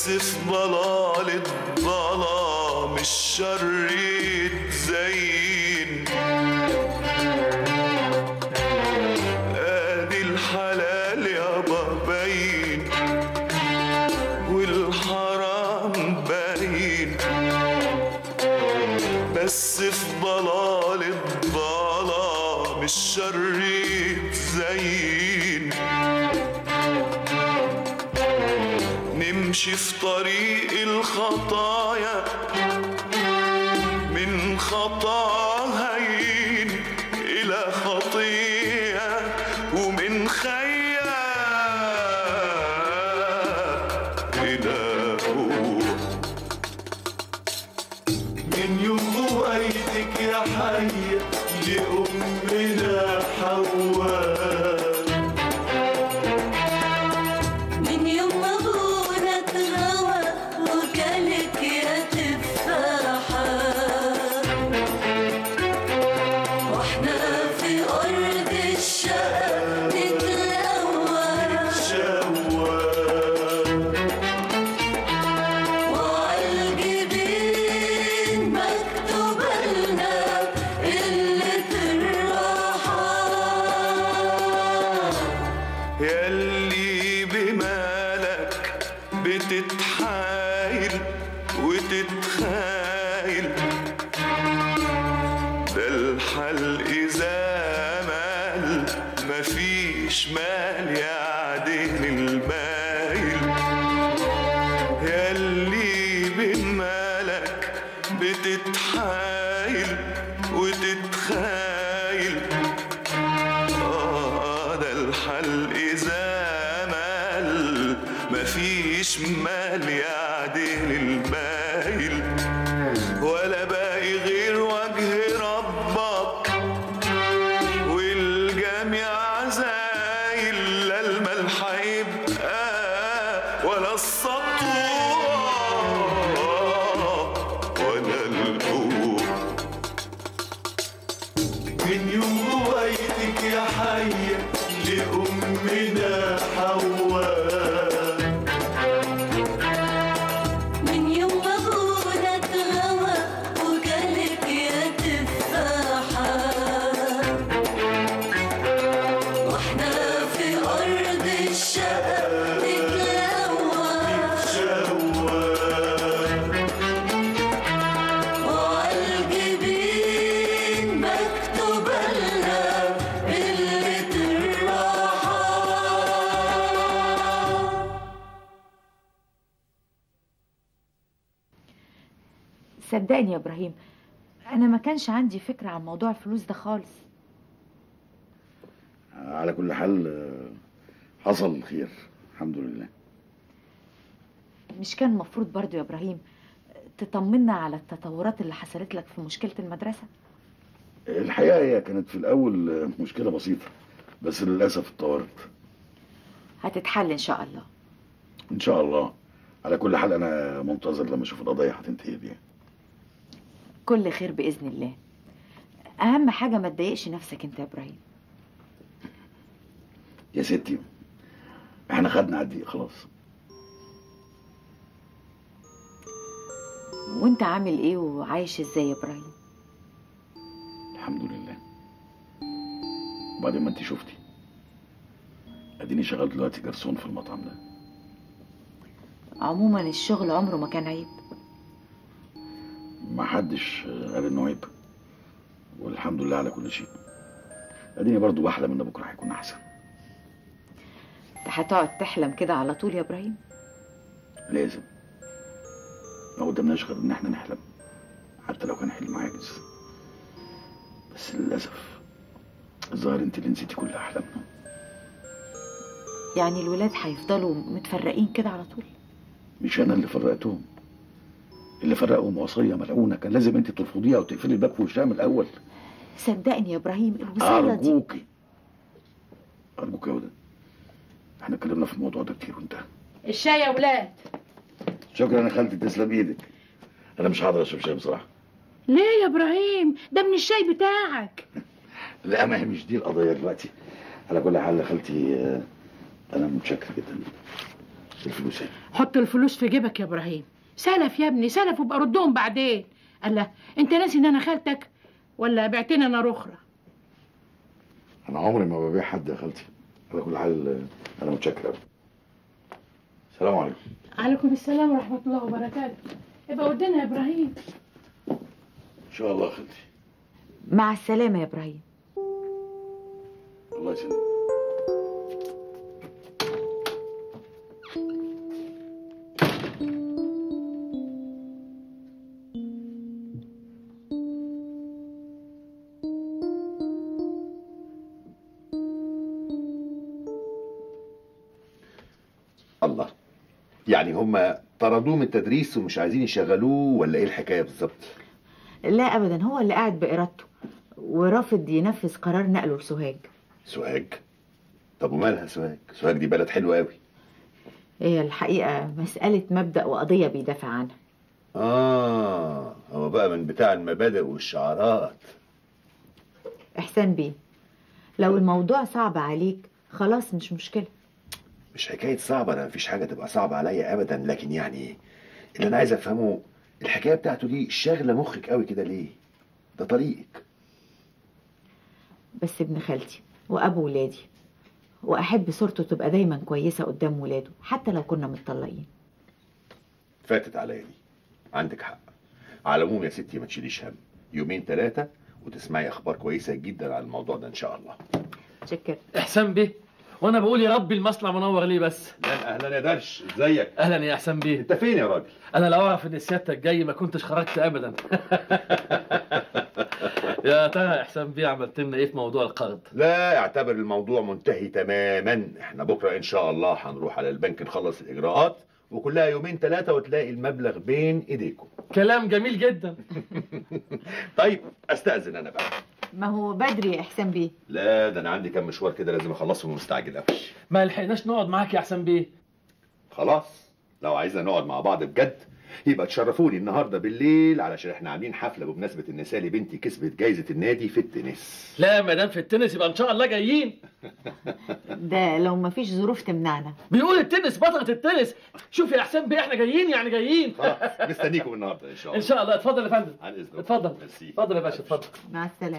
بس في ضلال الظلام الشر يتزين. ادي الحلال يابا باين والحرام باين، بس في ضلال الظلام الشر يتزين. نمشي في طريق الخطايا من خطا هين إلى خطية، ومن خيا إلى هو. من يوم وقيتك يا حية لأمنا حواء، من يوم ما ابونا اتغوى وكلك يا تفاحة، واحنا في أرض الشقا نتلوى وعالجبين مكتوب لنا قلة الراحة. ياللي بمالك بتتحايل وتتخايل، ده الحل إذا مال مفيش مال يعدل المايل. ياللي بمالك بتتحايل وتتخايل، ده الحل إذا مال مفيش مال يعدل المايل. ولا باقي غير وجه ربك والجميع زايل، لا الملح يبقى ولا السطوة ولا القوة. من يوم وقيتك يا حية لأمنا حواء، من يوم ما ابونا اتغوى وكلك يا تفاحة، واحنا في أرض الشقا نتلوى وعالجبين مكتوب لنا قلة الراحة. صدقني يا ابراهيم، انا ما كانش عندي فكرة عن موضوع الفلوس ده خالص. على كل حال حصل خير الحمد لله. مش كان المفروض برضو يا ابراهيم تطمنا على التطورات اللي حصلت لك في مشكلة المدرسة؟ الحقيقة هي كانت في الأول مشكلة بسيطة، بس للأسف اتطورت. هتتحل ان شاء الله. إن شاء الله. على كل حال أنا منتظر لما أشوف القضية هتنتهي بيها. كل خير بإذن الله. أهم حاجة ما تضايقش نفسك أنت يا إبراهيم. يا ستي احنا خدنا عدي خلاص. وأنت عامل إيه وعايش إزاي يا إبراهيم؟ الحمد لله. وبعدين ما أنت شفتي أديني شغال دلوقتي جرسون في المطعم ده. عموما الشغل عمره ما كان عيب. ما حدش قال إنه عيب، والحمد لله على كل شيء. أديني برضو بحلم إن بكرة هيكون أحسن. هتقعد تحلم كده على طول يا إبراهيم؟ لازم. ما قدامناش غير إن احنا نحلم، حتى لو كان حلم عاجز. بس للأسف الظاهر أنت اللي نسيتي كل أحلامنا. يعني الولاد هيفضلوا متفرقين كده على طول؟ مش أنا اللي فرقتهم، اللي فرقهم وصية ملعونة كان لازم أنت ترفضيها وتقفلي الباب في وشها من الأول. صدقني يا إبراهيم الوصية دي. أرجوك يا هدى، احنا اتكلمنا في الموضوع ده كتير وانتهى. الشاي يا ولاد. شكرا يا خالتي، تسلم ايدك. انا مش هقدر اشرب شاي بصراحه. ليه يا ابراهيم؟ ده من الشاي بتاعك. لا ما هي مش دي القضيه دلوقتي. على كل حال يا خالتي انا متشكر جدا. الفلوس اهي. حط الفلوس في جيبك يا ابراهيم. سلف يا ابني، سلف وابقى ردهم بعدين. الله، انت ناسي ان انا خالتك ولا بعتني انا رخرة؟ انا عمري ما ببيع حد يا خالتي. على كل حال انا متشكر قوي. السلام عليكم. عليكم السلام ورحمة الله وبركاته. ابقى ودنا يا ابراهيم. ان شاء الله يا خالتي. مع السلامة يا إبراهيم. الله يسلمك. الله، يعني هم طردوه من التدريس ومش عايزين يشغلوه ولا ايه الحكايه بالظبط؟ لا أبدا، هو اللي قاعد بإرادته ورافض ينفذ قرار نقله لسوهاج. سوهاج؟ طب ومالها سوهاج؟ سوهاج دي بلد حلوه قوي. هي الحقيقة مسألة مبدأ وقضية بيدافع عنها. هو بقى من بتاع المبادئ والشعارات. إحسان بيه، لو الموضوع صعب عليك خلاص مش مشكلة. مش حكايه صعبه، انا مفيش حاجه تبقى صعبه عليا ابدا، لكن يعني اللي انا عايز افهمه الحكايه بتاعته دي شاغله مخك قوي كده ليه؟ ده طريقك. بس ابن خالتي وأبو ولادي، وأحب صورته تبقى دايما كويسة قدام ولاده حتى لو كنا متطلقين. فاتت عليا دي، عندك حق. على العموم يا ستي ما تشيليش هم، يومين ثلاثه وتسمعي اخبار كويسه جدا عن الموضوع ده ان شاء الله. شكرا. احسان بيه، وانا بقول يا رب المصنع منور ليه بس. اهلا يا درش، ازيك؟ اهلا يا احسان بيه. انت فين يا راجل؟ انا لو اعرف ان سيادتك جاي ما كنتش خرجت ابدا. يا ترى احسان بيه عملت لنا ايه في موضوع القرض؟ لا، اعتبر الموضوع منتهي تماما. احنا بكره ان شاء الله هنروح على البنك نخلص الاجراءات، وكلها يومين ثلاثه وتلاقي المبلغ بين ايديكم. كلام جميل جدا. طيب استاذن انا بقى. ما هو بدري يا إحسان بيه. لا، ده انا عندي كام مشوار كده لازم اخلصهم ومستعجل قوي. ما لحقناش نقعد معاك يا احسان بيه. خلاص، لو عايزنا نقعد مع بعض بجد يبقى تشرفوني النهارده بالليل، علشان احنا عاملين حفله بمناسبه ان سالي بنتي كسبت جايزه النادي في التنس. لا، ما دام في التنس يبقى ان شاء الله جايين. ده لو ما فيش ظروف تمنعنا. بيقول التنس بطلة التنس. شوف يا احسان بيه، احنا جايين يعني جايين. خلاص، مستنيكم النهارده ان شاء الله. ان شاء الله. اتفضل يا فندم. عن اذنك. اتفضل. ميرسي. اتفضل يا باشا، اتفضل. مع السلامة.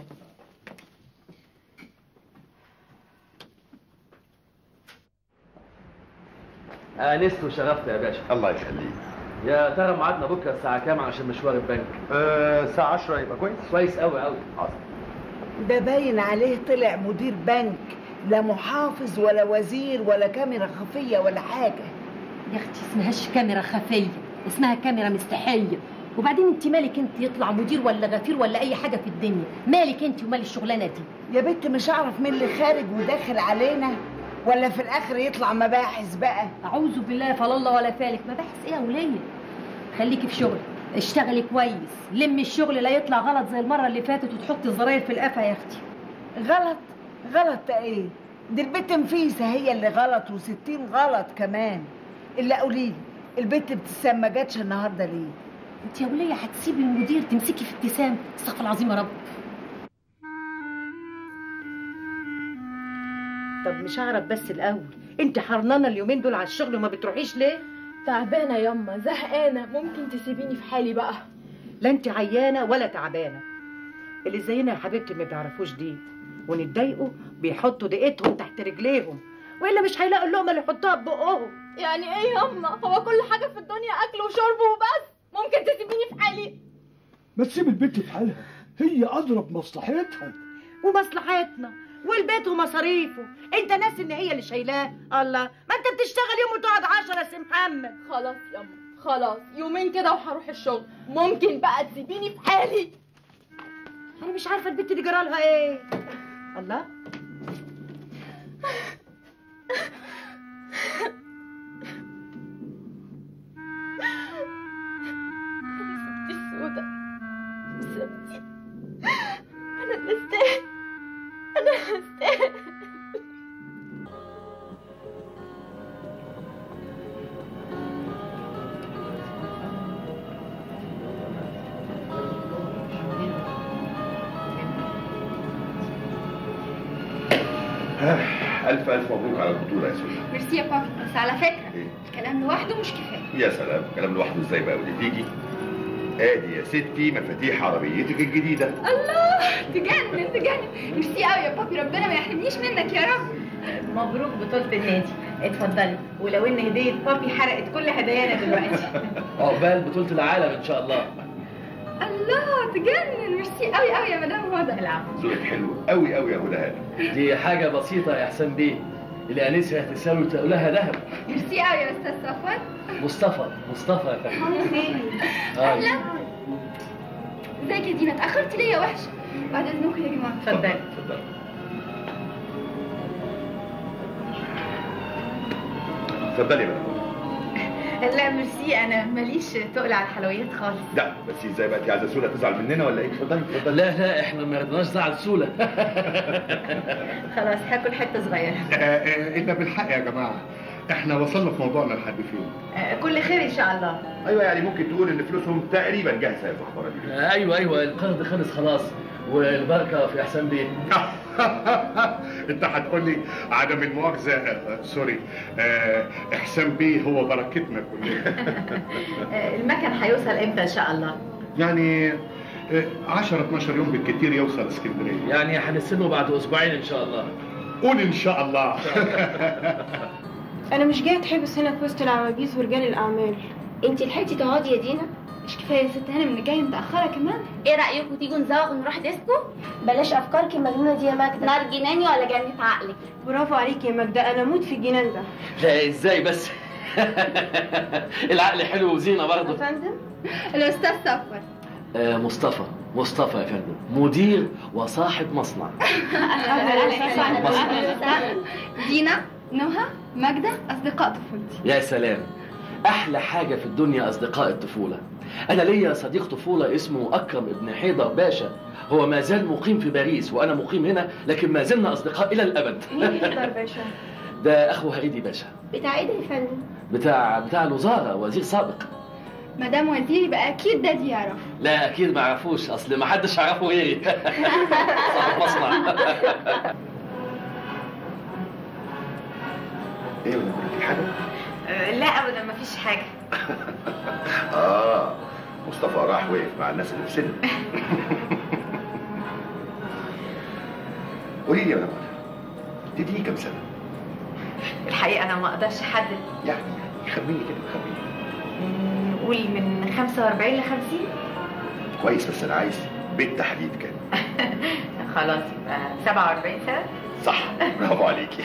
انست وشرفت يا باشا. الله يخليك. يا ترى ميعادنا بكره الساعه كام عشان مشوار البنك؟ الساعه 10 يبقى كويس. كويس قوي قوي. ده باين عليه طلع مدير بنك، لا محافظ ولا وزير ولا كاميرا خفية ولا حاجة. يا اختي اسمهاش كاميرا خفيه، اسمها كاميرا مستحيه. وبعدين انت مالك انت يطلع مدير ولا غفير ولا اي حاجه في الدنيا؟ مالك انت ومال الشغلانه دي؟ يا بنت مش اعرف مين اللي خارج وداخل علينا، ولا في الاخر يطلع مباحث بقى. اعوذ بالله، فلا الله ولا فالك. مباحث ايه يا وليه؟ خليكي في شغل، اشتغلي كويس، لمي الشغل لا يطلع غلط زي المره اللي فاتت وتحطي الزراير في القفا يا اختي. غلط؟ غلط ايه؟ دي البت نفيسة هي اللي غلط و60 غلط كمان. الا قوليلي البت ابتسام ما جاتش النهارده ليه؟ انت يا وليه هتسيبي المدير تمسكي في ابتسام؟ استغفر الله العظيم يا رب. طب مش هعرف بس الاول، انت حرنانه اليومين دول على الشغل وما بتروحيش ليه؟ تعبانه ياما، زهقانه، ممكن تسيبيني في حالي بقى؟ لا انت عيانه ولا تعبانه. اللي زينا يا حبيبتي ما بيعرفوش دي، ونتضايقوا بيحطوا دقيقتهم تحت رجليهم، والا مش هيلاقوا اللقمه اللي يحطوها ببقهم. يعني ايه ياما؟ هو كل حاجه في الدنيا اكل وشرب وبس؟ ممكن تسيبيني في حالي؟ ما تسيب البنت في حالها، هي اضرب مصلحتها. ومصلحتنا والبيت ومصاريفه، انت ناسي ان هي اللي شايلاه؟ الله، ما انت بتشتغل يوم وتقعد 10 يا سي محمد. خلاص ياما، خلاص يومين كده وهروح الشغل، ممكن بقى تسيبيني في حالي؟ انا مش عارفه البت دي جرالها ايه. الله، السودة سبتي، انا اللي استاهل، انا اللي استاهل. الف الف مبروك على البطوله يا سوسن. ميرسي يا بابي، بس على فكره الكلام لوحده مش كفايه. يا سلام، كلام لوحده ازاي بقى؟ ودي تيجي ادي يا ستي مفاتيح عربيتك الجديده. الله، تجنن تجنن. ميرسي قوي يا بابي، ربنا ما يحرمنيش منك يا رب. مبروك بطولة النادي، اتفضلي. ولو ان هدية بابي حرقت كل هدايانا دلوقتي. عقبال بطولة العالم ان شاء الله. الله تجنن، ميرسي قوي قوي يا مدام هدى. العفو. ذوقك حلو قوي قوي يا هدى هانم. دي حاجة بسيطة يا حسام بيه، الأنسة هتساوي تقولها ذهب. ميرسي قوي يا استاذ صفوت. مصطفى يا فندم. اهلا. ازيك يا دينا؟ اتأخرت ليه يا وحش؟ بعد اذنكم يا جماعة. اتفضلي. اتفضلي يا مدام. لا ميرسي، انا ماليش تقل على الحلويات خالص. لا بس ازاي بقى؟ انت عايزه سوله تزعل مننا ولا ايه؟ اتفضلي اتفضلي. لا احنا ما رضناش زعل سوله. خلاص هاكل حته صغيره. إلا بالحق يا جماعة، احنا وصلنا في موضوعنا لحد فين؟ كل خير ان شاء الله. ايوه يعني ممكن تقول ان فلوسهم تقريبا جاهزه يا الاخبار دي. ايوه القرض خلص خلاص، والبركه في حسام بيه. انت هتقول لي عدم المؤاخذه سوري، احسان بيه هو بركتنا كلنا. المكن هيوصل امتى ان شاء الله؟ يعني 10 12 يوم بالكتير يوصل اسكندريه. يعني هنسيبه بعد اسبوعين ان شاء الله. قول ان شاء الله. انا مش جايه اتحبس هنا في وسط العواجيز ورجال الاعمال. انتي لحقتي تقعدي يا دينا؟ مش كفايه يا ست هانم ان جايه متاخره كمان؟ ايه رايكم تيجوا نزوغ ونروح ديسكو؟ بلاش افكارك المجنونه دي يا ماجده. نار جناني ولا جنة عقلك؟ برافو عليكي يا ماجده، انا اموت في الجنان ده. لا ازاي بس؟ العقل حلو وزينه برضه. يا فندم الاستاذ صفوت. مصطفى يا فندم، مدير وصاحب مصنع. دينا، نهى، ماجدة، أصدقاء طفولتي. يا سلام، أحلى حاجة في الدنيا أصدقاء الطفولة. أنا ليا صديق طفولة اسمه أكرم ابن حيدر باشا، هو ما زال مقيم في باريس وأنا مقيم هنا، لكن ما زلنا أصدقاء إلى الأبد. مين حيدر باشا؟ ده أخو هريدي باشا. بتاع إيه ده يا فندم؟ بتاع الوزارة، وزير سابق. مدام وزير يبقى أكيد ده يعرف. لا أكيد ما يعرفوش، أصل ما حدش يعرفه غيري. صاحب مصنع. ايه ولا في حاجه؟ لا ابدا مفيش حاجه. مصطفى راح وقف مع الناس اللي في سنه. قولي لي يا مدام، تديني كام سنه؟ الحقيقه انا ما اقدرش احدد. يعني خميني كده خميني. نقول من 45 ل 50. كويس، بس انا عايز بالتحديد كام. خلاص يبقى 47 سنه. صح، برافو عليكي.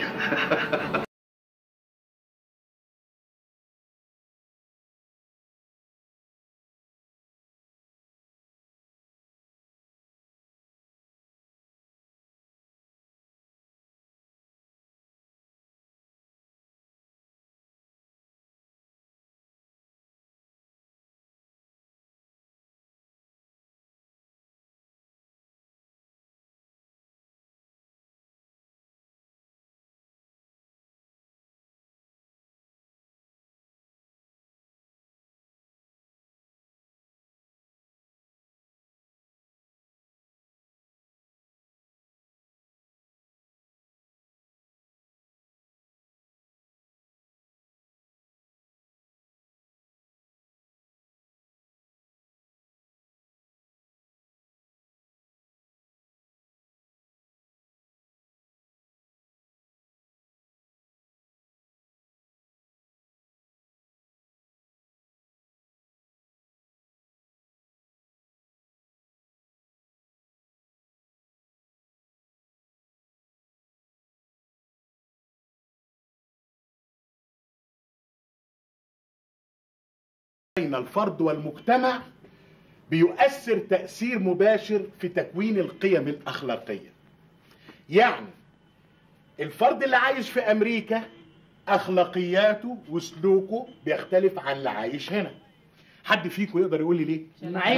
بين الفرد والمجتمع بيؤثر تأثير مباشر في تكوين القيم الأخلاقية. يعني الفرد اللي عايش في أمريكا أخلاقياته وسلوكه بيختلف عن اللي عايش هنا. حد فيكم يقدر يقول لي ليه؟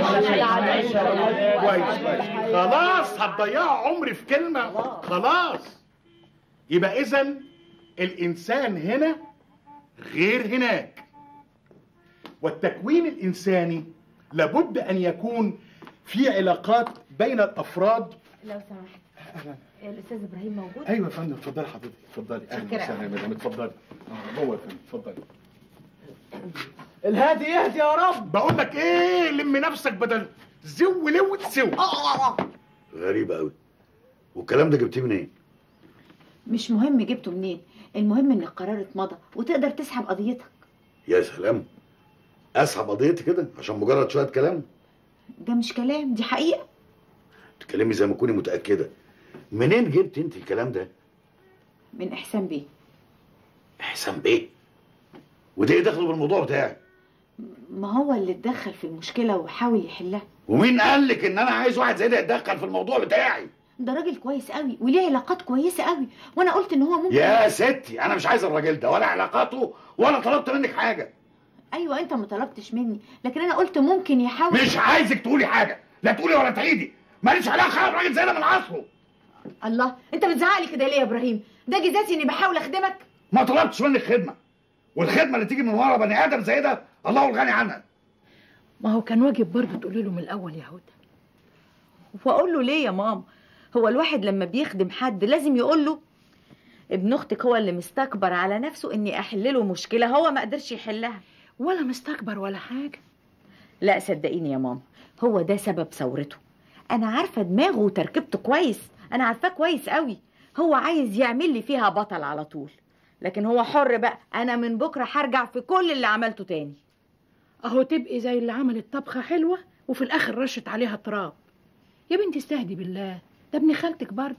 كويس. خلاص هتضيعوا عمري في كلمة. خلاص يبقى إذن الإنسان هنا غير هناك، والتكوين الإنساني لابد أن يكون في علاقات بين الأفراد. لو سمحت الاستاذ ابراهيم موجود؟ ايوه يا فندم، اتفضلي حضرتك، اتفضلي. اهلا شكرا. وسهلا يا مدام، اتفضلي. جوه يا فندم، اتفضلي. الهادي يهدي يا رب. بقول لك ايه، لم نفسك بدل زو لو تسو. غريبة قوي. والكلام ده جبتيه منين؟ مش مهم جبته منين، المهم ان القرار اتمضى وتقدر تسحب قضيتك. يا سلام، اسحب قضيتي كده عشان مجرد شوية كلام؟ ده مش كلام، دي حقيقة. تكلمي زي ما تكوني متأكدة. منين جبت انت الكلام ده؟ من احسان بيه. احسان بيه؟ وده ايه دخله بالموضوع بتاعي؟ ما هو اللي اتدخل في المشكلة وحاول يحلها. ومين قال لك ان انا عايز واحد زي ده يتدخل في الموضوع بتاعي؟ ده راجل كويس قوي وليه علاقات كويسة قوي، وانا قلت ان هو ممكن. يا ستي انا مش عايز الراجل ده ولا علاقاته ولا طلبت منك حاجة. ايوه انت ما طلبتش مني، لكن انا قلت ممكن يحاول. مش عايزك تقولي حاجة، لا تقولي ولا تعيدي، ماليش علاقة براجل زي ده من عصره. الله، انت بتزعق لي كده ليه يا ابراهيم؟ ده جزاتي اني بحاول اخدمك. ما طلبتش منك خدمة، والخدمة اللي تيجي من ورا بني ادم زي ده الله الغني عنها. ما هو كان واجب برضه تقولي له من الاول يا هدى. واقول له ليه يا ماما؟ هو الواحد لما بيخدم حد لازم يقول له؟ ابن اختك هو اللي مستكبر على نفسه اني احل له مشكله هو ما قدرش يحلها. ولا مستكبر ولا حاجه. لا صدقيني يا ماما، هو ده سبب ثورته. انا عارفه دماغه وتركيبته كويس، انا عارفاه كويس قوي. هو عايز يعمل لي فيها بطل على طول، لكن هو حر بقى. انا من بكره هرجع في كل اللي عملته تاني. اهو تبقي زي اللي عملت طبخه حلوه وفي الاخر رشت عليها تراب. يا بنتي استهدي بالله، ده ابن خالتك برضه.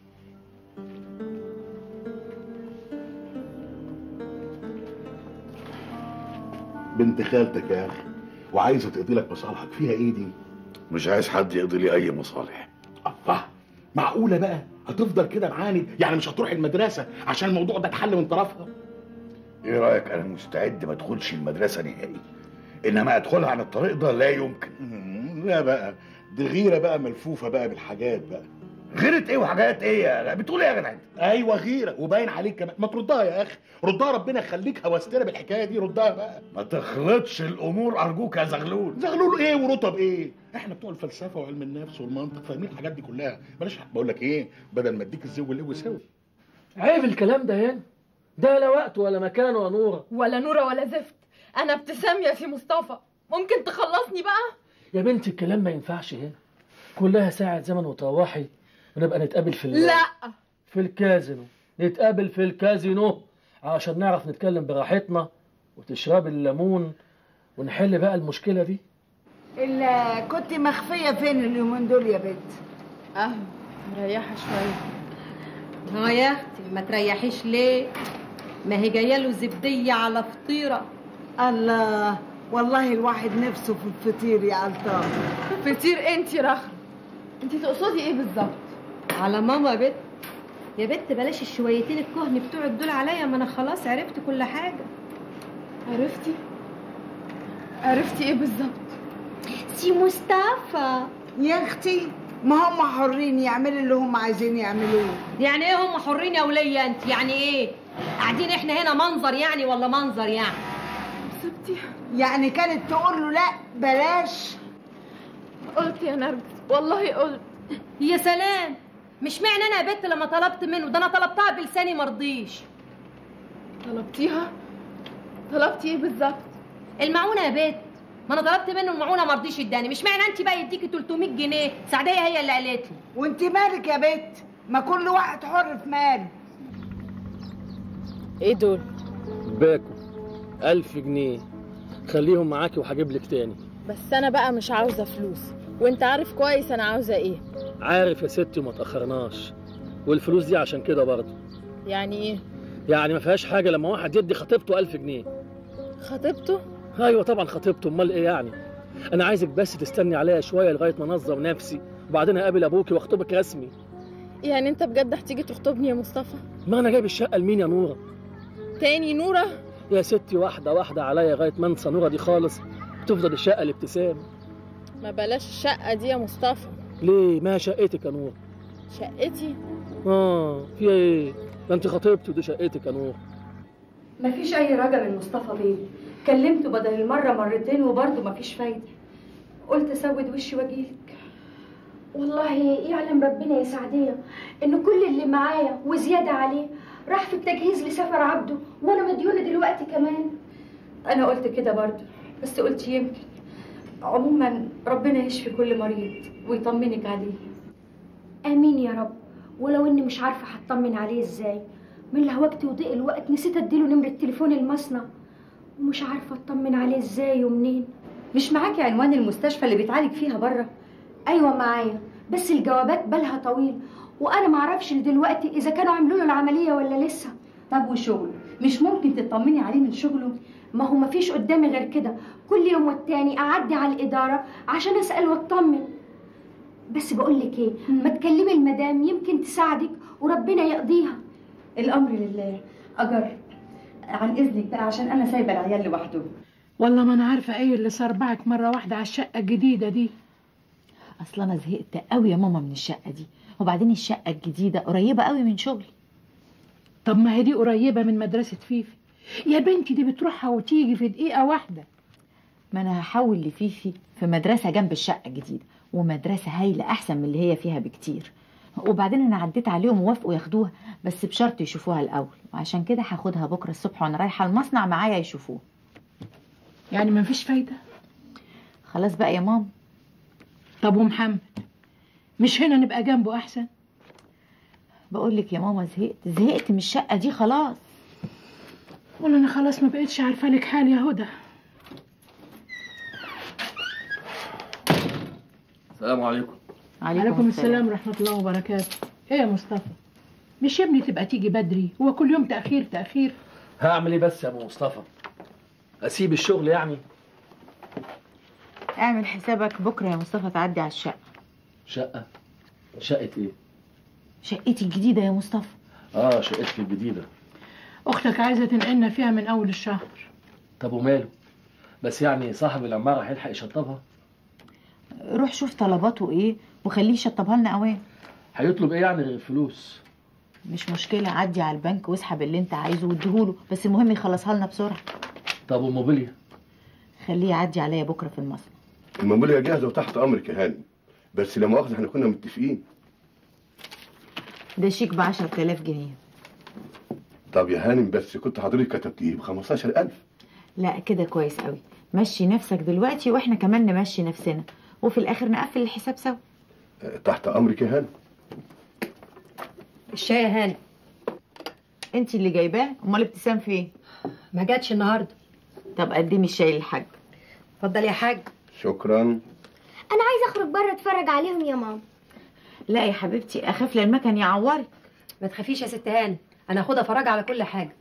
بنت خالتك يا اخي، وعايزه تقضي لك مصالحك، فيها ايه دي؟ مش عايز حد يقضي لي اي مصالح. الله، معقوله بقى هتفضل كده معاند؟ يعني مش هتروح المدرسه عشان الموضوع ده اتحل من طرفها؟ ايه رايك؟ انا مستعد ما ادخلش المدرسه نهائي، انما ادخلها عن الطريق ده لا يمكن. لا بقى، دي غيره بقى ملفوفه بقى بالحاجات بقى. غيرة ايه وحاجات ايه يا بتقول ايه يا جدع؟ ايوه غيره، وباين عليك كمان. ما تردها يا اخي، ردها، ربنا يخليك هوستنا بالحكايه دي، ردها بقى. ما تخلطش الامور ارجوك يا زغلول. زغلول ايه ورطب ايه؟ احنا بتوع الفلسفه وعلم النفس والمنطق فاهمين الحاجات دي كلها. بلاش بقول لك ايه، بدل ما اديك الزو اللي سوي. عيب الكلام ده هنا، ده لا وقت ولا مكان ولا نوره. ولا نوره ولا زفت. انا ابتسام يا سي مصطفى، ممكن تخلصني بقى؟ يا بنتي الكلام ما ينفعش هنا، كلها ساعة زمن وتروحي ونبقى نتقابل في لا، في الكازينو. نتقابل في الكازينو عشان نعرف نتكلم براحتنا وتشرب الليمون ونحل بقى المشكلة دي. إلا كنت مخفية فين اليومين دول يا بنت؟ مريحة شوية. ها يا اختي ما تريحيش ليه؟ ما هي جايه له زبدية على فطيرة. الله، والله الواحد نفسه في الفطير يا علطان. فطير انت رخم. انت تقصدي ايه بالظبط؟ على ماما يا بت. يا بت بلاش الشويتين الكهن بتوعك دول عليا، ما انا خلاص عرفت كل حاجة. عرفتي؟ عرفتي ايه بالظبط؟ سي مصطفى يا اختي، ما هم حرين يعملوا اللي هم عايزين يعملوه. يعني ايه هم حرين يا ولية انت؟ يعني ايه؟ قاعدين احنا هنا منظر يعني ولا منظر يعني؟ سبتي يعني كانت تقول له لا بلاش. قلت يا نرجس، والله قلت. يا سلام، مش معنى انا يا بت لما طلبت منه ده، انا طلبتها بلساني مرضيش. طلبتيها؟ طلبتي ايه بالظبط؟ المعونه يا بت، ما انا طلبت منه المعونه مرضيش اداني. مش معنى انت بقى يديكي 300 جنيه سعديه هي اللي قالت لي. وانت مالك يا بت؟ ما كل واحد حر في ماله. ايه دول؟ باكو 1000 جنيه، خليهم معاكي وهجيب لك تاني. بس انا بقى مش عاوزه فلوس، وانت عارف كويس انا عاوزه ايه. عارف يا ستي وما تاخرناش، والفلوس دي عشان كده برضه. يعني ايه؟ يعني ما فيهاش حاجه لما واحد يدي خطيبته 1000 جنيه. خطيبته؟ ايوه طبعا خطيبته، امال ايه يعني؟ انا عايزك بس تستني عليا شويه لغايه ما انظم نفسي، وبعدين اقابل ابوكي واخطبك رسمي. يعني انت بجد هتيجي تخطبني يا مصطفى؟ ما انا جايب الشقه لمين يا نوره؟ تاني نوره؟ يا ستي واحده واحده عليا لغايه ما انسى نوره دي خالص، تفضل الشقه الابتسام. ما بلاش الشقه دي يا مصطفى. ليه؟ ما شقتك يا نور. شقتي؟ فيها ايه؟ ده انت خطيبتي ودي شقتك يا نور. مفيش اي رجا من مصطفى بيه، كلمته بدل المره مرتين وبرضه مفيش فايده. قلت اسود وشي واجيلك. والله يعلم ربنا يا سعدية ان كل اللي معايا وزيادة عليه راح في التجهيز لسفر عبده، وانا مديونة دلوقتي كمان. انا قلت كده برضه، بس قلت يمكن. عموما ربنا يشفي كل مريض ويطمنك عليه. امين يا رب. ولو اني مش عارفة هطمن عليه ازاي، من لهوجتي وضيق الوقت نسيت اديله نمرة تليفون المصنع، ومش عارفة اطمن عليه ازاي ومنين. مش معاكي عنوان المستشفى اللي بيتعالج فيها بره؟ ايوه معايا، بس الجوابات بالها طويل، وانا معرفش دلوقتي اذا كانوا عملوا له العمليه ولا لسه. طب وشغله مش ممكن تطمني عليه من شغله؟ ما هو مفيش قدامي غير كده، كل يوم والتاني اعدي على الاداره عشان اسال واطمن. بس بقول لك ايه، ما تكلمي المدام يمكن تساعدك وربنا يقضيها. الامر لله. اجر عن اذنك بقى عشان انا سايبه العيال لوحدهم. والله ما انا عارفه ايه اللي صربعك مره واحده على الشقه الجديده دي. اصلا انا زهقت قوي يا ماما من الشقه دي، وبعدين الشقه الجديده قريبه قوي من شغلي. طب ما هي دي قريبه من مدرسه فيفي يا بنتي، دي بتروحها وتيجي في دقيقه واحده. ما انا هحول لفيفي في مدرسه جنب الشقه الجديده، ومدرسه هايله احسن من اللي هي فيها بكتير. وبعدين انا عديت عليهم ووافقوا ياخدوها، بس بشرط يشوفوها الاول، وعشان كده هاخدها بكره الصبح وانا رايحه المصنع معايا يشوفوها. يعني ما فيش فايده؟ خلاص بقى يا ماما. طب ومحمد مش هنا نبقى جنبه احسن؟ بقول لك يا ماما زهقت من الشقه دي خلاص. والله انا خلاص ما بقتش عارفه لك حال يا هدى. السلام عليكم. عليكم السلام ورحمه الله وبركاته. ايه يا مصطفى، مش يا ابني تبقى تيجي بدري؟ هو كل يوم تاخير تاخير. هعمل ايه بس يا ابو مصطفى؟ اسيب الشغل يعني؟ اعمل حسابك بكره يا مصطفى تعدي على الشقه. شقه؟ شقه ايه؟ شقتي الجديده يا مصطفى. شقتك الجديده. اختك عايزه تنقلنا فيها من اول الشهر. طب وماله؟ بس يعني صاحب العماره هيلحق يشطبها؟ روح شوف طلباته ايه وخليه يشطبها لنا اوان. هيطلب ايه يعني غير الفلوس؟ مش مشكله، عدي على البنك واسحب اللي انت عايزه واديهوله، بس المهم يخلصها لنا بسرعه. طب والموبيليا؟ خليه يعدي عليا بكره في المصنع. الموبيليا جاهزه وتحت امرك يا هاني، بس لا مؤاخذه احنا كنا متفقين. ده شيك ب 10000 جنيه. طب يا هانم بس كنت حضرتك كتبتيه ب 15000. لا كده كويس قوي، مشي نفسك دلوقتي واحنا كمان نمشي نفسنا، وفي الاخر نقفل الحساب سوا. تحت امرك يا هانم. الشاي يا هانم. انت اللي جايباه؟ امال ابتسام فين؟ ما جاتش النهارده. طب قدمي الشاي للحاج. اتفضل يا حاج. شكرا. انا عايزه اخرج بره اتفرج عليهم يا ماما. لا يا حبيبتي، اخاف للمكن يعورك. ما تخافيش يا ست هانم، انا هاخدها افرج على كل حاجه.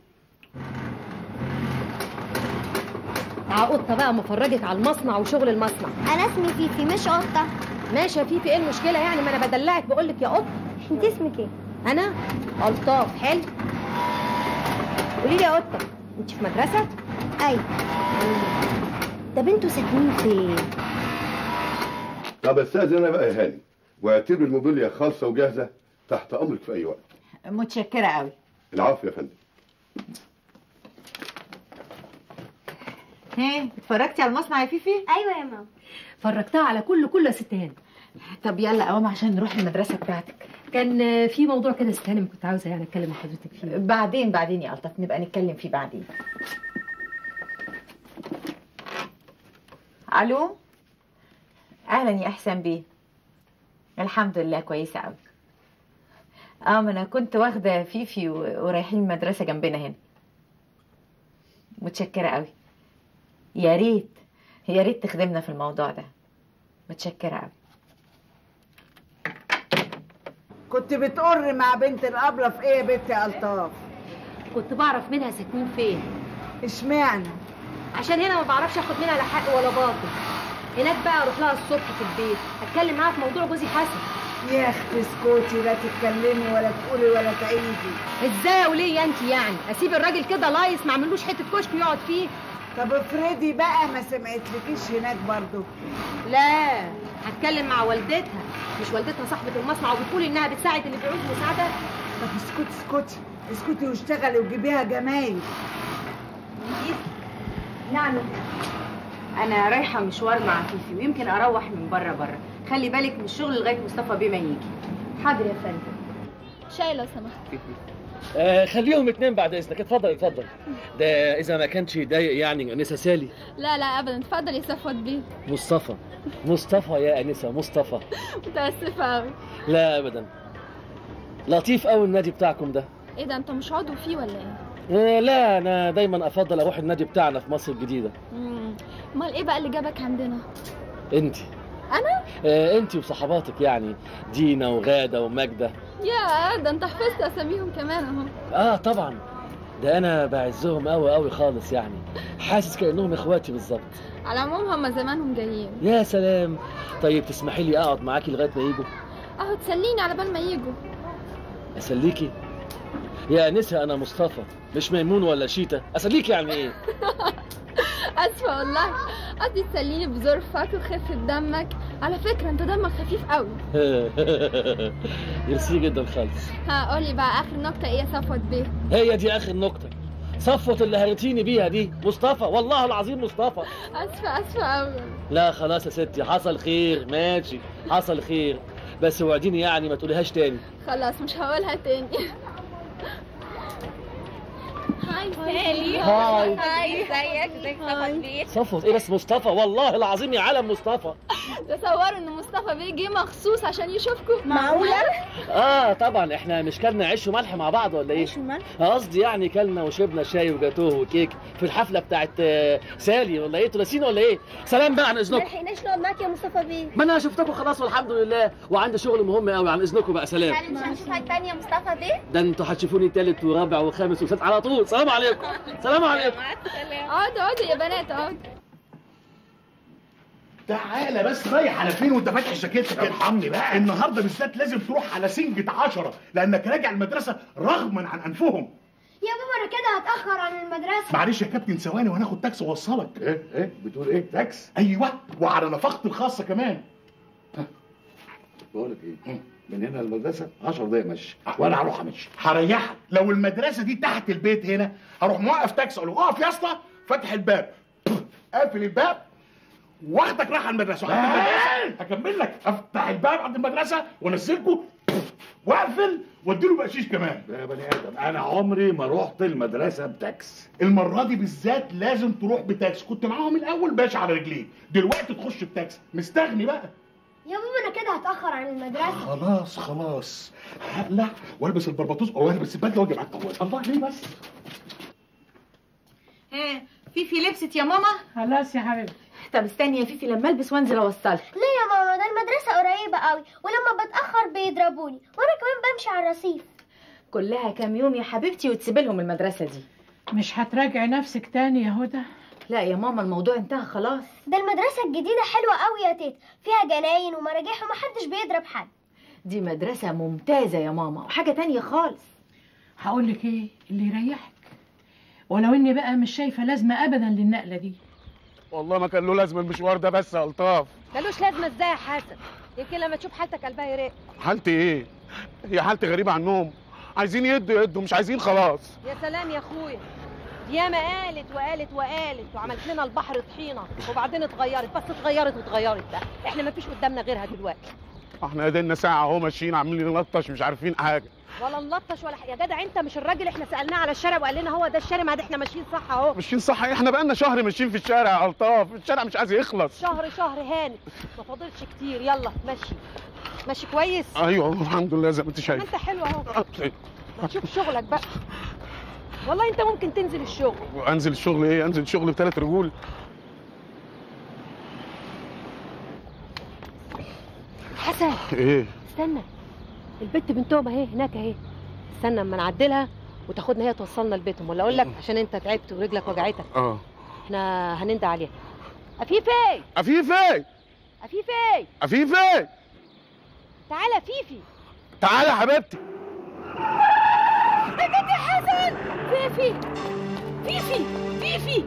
قطه بقى مفرجك على المصنع وشغل المصنع. انا اسمي فيفي مش قطه. ماشي يا فيفي، ايه المشكله يعني؟ ما انا بدلعك بقول لك يا قطه. انت اسمك ايه؟ انا الطاف. حلو. قولي لي يا قطه، انت في مدرسه؟ ايوه. طب انتوا ساكنين فين؟ طب استاذن انا بقى يا هاني، واعتبر الموبيليا خالصه وجاهزه تحت امرك في اي وقت. متشكره قوي. العفو يا فندم. اتفرجتي على المصنع يا فيفي؟ ايوه يا ماما. فرجتها على كله يا ست هانم. طب يلا قوم عشان نروح المدرسه بتاعتك. كان في موضوع كده ست هانم كنت عاوزه يعني اتكلم مع حضرتك فيه. بعدين يا الطف، نبقى نتكلم فيه بعدين. الو، اهلا يا احسن بيه. الحمد لله كويسه قوي. ما انا كنت واخده فيفي ورايحين المدرسه جنبنا هنا. متشكره قوي. يا ريت تخدمنا في الموضوع ده. متشكره قوي. كنت بتقر مع بنت الابله في ايه يا بنت يا الطاف؟ كنت بعرف منها ساكنين فين. اشمعنى؟ عشان هنا ما بعرفش اخد منها لا حق ولا باطل. هناك بقى اروح لها الصبح في البيت اتكلم معاها في موضوع جوزي حسن. يا اختي اسكتي، لا تتكلمي ولا تقولي ولا تعيدي. ازاي وليه انت يعني؟ اسيب الراجل كده لايص ما اعملوش حته كشك يقعد فيه؟ طب افرضي بقى ما سمعتلكيش هناك برضو. لا، هتكلم مع والدتها. مش والدتها صاحبه المصنع وبتقول انها بتساعد اللي بيعوز مساعده؟ طب اسكتي واشتغلي وجيبيها جمايل. يعني انا رايحه مشوار مع فيفي ويمكن اروح من بره. خلي بالك من الشغل لغايه مصطفى بيه ما يجي. حاضر يا فندم. شاي لو سمحت. خليهم 2 بعد اذنك. اتفضل اتفضل. ده اذا ما كانش يضايق يعني انسه سالي. لا لا ابدا، اتفضل يا صفوت بيه. مصطفى يا انسه مصطفى. متاسفه قوي. لا ابدا، لطيف قوي النادي بتاعكم ده. ايه ده، انت مش عضو فيه ولا ايه؟ لا انا دايما افضل اروح النادي بتاعنا في مصر الجديده. امال ايه بقى اللي جابك عندنا؟ انت. انا؟ انت وصحباتك يعني، دينا وغاده وماجده. يا ده انت حفظت اساميهم كمان اهو. طبعا، ده انا بعزهم قوي قوي خالص يعني، حاسس كانهم اخواتي بالظبط. على العموم هم زمانهم جايين. يا سلام. طيب تسمحي لي اقعد معاكي لغايه ما يجوا؟ اهو تسليني على بال ما يجوا. اسليكي؟ يا انسه انا مصطفى مش ميمون ولا شيتا، اسليكي يعني ايه؟ اسفه والله، قصدي تسليني بظرفك وخفه دمك. على فكره انت دمك خفيف قوي. ميرسي جدا خالص. قولي بقى اخر نكته ايه يا صفوت بيه؟ هي دي اخر نكته. صفوت اللي هرتيني بيها دي مصطفى، والله العظيم مصطفى. اسفه قوي. لا خلاص يا ستي، حصل خير. ماشي حصل خير، بس وعديني يعني ما تقوليهاش تاني. خلاص مش هقولها تاني. هاي سالي. هاي. ازيك صفوت بيه؟ صفوت ايه بس مصطفى، والله العظيم يا عالم مصطفى. تصوروا ان مصطفى بيه جه مخصوص عشان يشوفكم. معقولة؟ طبعا احنا مش كلنا عيش وملح مع بعض ولا ايه؟ عيش وملح؟ قصدي يعني كلنا وشربنا شاي وجاتوه وكيك في الحفلة بتاعت سالي ولا ايه؟ تلاسين ولا ايه؟ سلام بقى عن اذنكم. ما لحقناش نقعد معاك يا مصطفى بيه. ما انا شفتكم خلاص والحمد لله، وعندي شغل مهم قوي. عن اذنكم بقى، سلام. مش هنشوفك تاني يا مصطفى بيه؟ ده انتوا هتشوفوني تالت ورابع وخامس وسادس على طول. سلام عليكم. سلام عليكم. اقعدوا يا بنات اقعدوا. تعالى بس، رايح على فين وانت فاتح الجاكيت كده؟ ارحمني بقى. النهارده بالذات لازم تروح على سنجة 10 لانك راجع المدرسه رغما عن انفهم. يا بابا انا كده هتاخر عن المدرسه. معلش يا كابتن، ثواني وهناخد تاكسي ووصلك. ايه بتقول ايه؟ تاكس؟ ايوه، وعلى نفقتي الخاصه كمان. بقول لك ايه، من هنا المدرسه 10 دقايق مشي، وانا هروح امشي. هريحك. لو المدرسه دي تحت البيت هنا هروح موقف تاكسي اقول له اقف يا اسطى، فاتح الباب، قافل الباب، واخدك رايح على المدرسه. هكمل لك، افتح الباب عند المدرسه وانزلكوا واقفل واديله بقشيش كمان. يا بني ادم، انا عمري ما رحت المدرسه بتاكس. المره دي بالذات لازم تروح بتاكسي. كنت معاهم الاول باشا على رجليك، دلوقتي تخش بتاكسي. مستغني بقى يا بابا انا كده هتاخر عن المدرسه. خلاص هقلع والبس البربطوس او البس البدله واجي معاك. الله ليه بس؟ فيفي لبست يا ماما؟ خلاص يا حبيبتي. طب استني يا فيفي لما البس وانزل اوصلها. ليه يا ماما؟ ده المدرسه قريبه قوي، ولما بتاخر بيضربوني، وانا كمان بمشي على الرصيف. كلها كام يوم يا حبيبتي وتسيبي لهم المدرسه دي. مش هتراجعي نفسك تاني يا هدى؟ لا يا ماما الموضوع انتهى خلاص. ده المدرسه الجديده حلوه قوي يا تيتا، فيها جناين ومراجيح ومحدش بيضرب حد. دي مدرسه ممتازه يا ماما وحاجه تانية خالص. هقول لك ايه اللي يريحك، ولو اني بقى مش شايفه لازمه ابدا للنقله دي. والله ما كان له لازمه المشوار ده بس يا الطاف. ملوش لازمه ازاي يا حسن؟ يمكن لما تشوف حالتك قلبها يرق. حالتي ايه؟ هي حالتي غريبه عنهم، عايزين يدوا مش عايزين خلاص. يا سلام يا اخويا، ياما قالت وعملت لنا البحر طحينه وبعدين اتغيرت، بس اتغيرت بقى. احنا مفيش قدامنا غيرها دلوقتي. احنا قدرنا ساعه اهو ماشيين عاملين نلطش مش عارفين حاجه. ولا نلطش ولا يا جدع، انت مش الراجل احنا سالناه على الشارع وقال لنا هو ده الشارع؟ ما ده احنا ماشيين صح اهو. ماشيين صح؟ احنا بقالنا شهر ماشيين في الشارع يا الطاف، الشارع مش عايز يخلص. شهر هانت، ما فاضلش كتير. يلا ماشي كويس. ايوه الحمد لله زي ما انت شايف. انت حلو اهو. شوف شغلك بقى. والله انت ممكن تنزل الشغل. انزل الشغل ايه؟ انزل الشغل ب3 رجول. حسن ايه؟ استنى، البت بنتهم اهي هناك اهي. استنى اما نعدلها وتاخدنا هي توصلنا لبيتهم، ولا اقول لك عشان انت تعبت ورجلك وجعتك. احنا هنندى عليها. افيفي تعالى فيفي. تعالى يا حبيبتي. بنت حسن. فيفي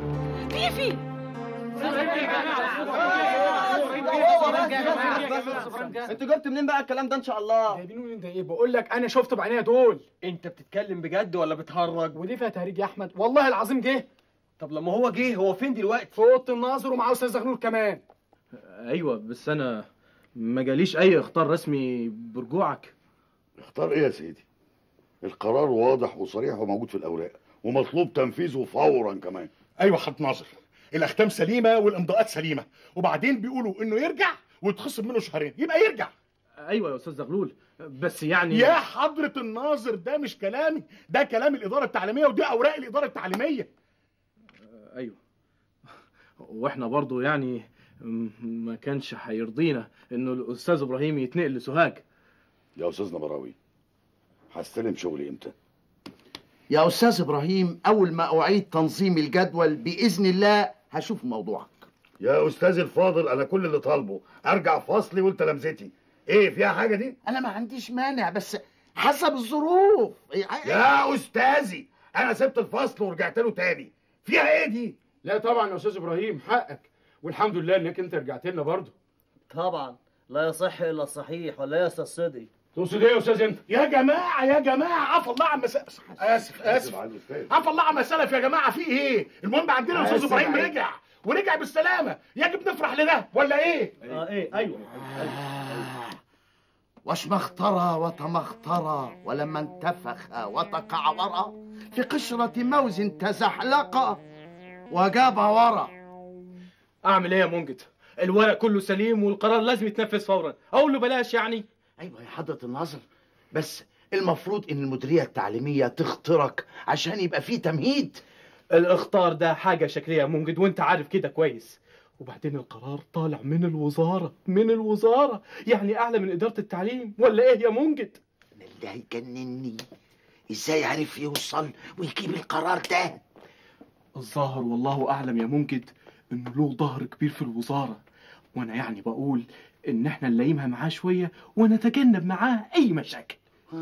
انتوا جبتوا منين بقى الكلام ده ان شاء الله؟ جايبينه منين ده ايه؟ بقول لك انا شفته بعينيا دول. انت بتتكلم بجد ولا بتهرج؟ ودي فيها تهريج يا احمد، والله العظيم جه. طب لما هو جه هو فين دلوقتي؟ في اوضه الناظر ومعاه استاذ زغلول كمان. ايوه بس انا ما جاليش اي اخطار رسمي برجوعك. اختار ايه يا سيدي؟ القرار واضح وصريح وموجود في الاوراق ومطلوب تنفيذه فورا كمان. ايوه حضرة الناظر، الاختام سليمه والامضاءات سليمه، وبعدين بيقولوا انه يرجع ويتخصم منه شهرين، يبقى يرجع. ايوه يا استاذ زغلول، بس يعني يا حضرة الناظر ده مش كلامي، ده كلام الاداره التعليميه ودي اوراق الاداره التعليميه. ايوه، واحنا برضو يعني ما كانش هيرضينا انه الاستاذ ابراهيم يتنقل لسوهاج. يا استاذ نبراوي، هستلم شغلي امتى؟ يا أستاذ إبراهيم، أول ما أعيد تنظيم الجدول بإذن الله هشوف موضوعك. يا أستاذ الفاضل، أنا كل اللي طالبه أرجع فصلي وتلامذتي. إيه فيها حاجة دي؟ أنا ما عنديش مانع، بس حسب الظروف. يا أستاذي، أنا سبت الفصل ورجعت له تاني، فيها إيه دي؟ لا طبعا يا استاذ ابراهيم، حقك، والحمد لله انك انت رجعت لنا برضه. طبعا لا يصح الا الصحيح، ولا يا استاذ صدقي؟ تقصد ايه يا استاذ انت؟ يا جماعه يا جماعه، عفى الله عن اسف عفى الله عما سلف يا جماعه، في ايه؟ المهم عندنا الاستاذ ابراهيم ورجع بالسلامه، يجب نفرح لده ولا ايه؟ ايه ايوه. واشمخترى وتمخترى ولما انتفخ وتقعورا في قشرة موز تزحلقا وجاب ورا. اعمل ايه يا منجد؟ الورق كله سليم والقرار لازم يتنفذ فورا، اقول له بلاش يعني؟ ايوه يا حضرة الناظر، بس المفروض ان المديرية التعليمية تخترق عشان يبقى فيه تمهيد. الاخطار ده حاجة شكلية يا منجد، وانت عارف كده كويس. وبعدين القرار طالع من الوزارة، يعني اعلى من ادارة التعليم ولا ايه يا منجد؟ اللي هيجنني ازاي عرف يوصل ويجيب القرار ده؟ الظاهر والله اعلم يا منجد انه له ظهر كبير في الوزارة، وانا يعني بقول ان احنا نلايمها معاه شوية ونتجنب معاه اي مشاكل.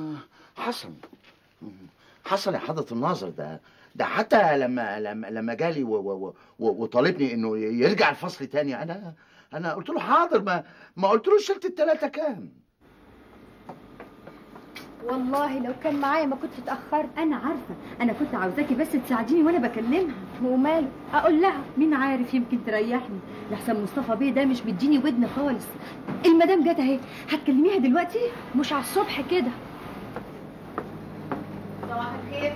حصل يا حضرة الناظر، ده حتى لما جالي وطالبني انه يرجع الفصل تاني، انا قلت له حاضر، ما قلتلوش شلت التلاتة كام. والله لو كان معايا ما كنت اتأخرت. أنا عارفة، أنا كنت عاوزاكي بس تساعديني وأنا بكلمها. وماله؟ أقول لها مين عارف يمكن تريحني، لحسن مصطفى بيه ده مش بيديني ودن خالص. المدام جت أهي، هتكلميها دلوقتي؟ مش على الصبح كده. صباح الخير.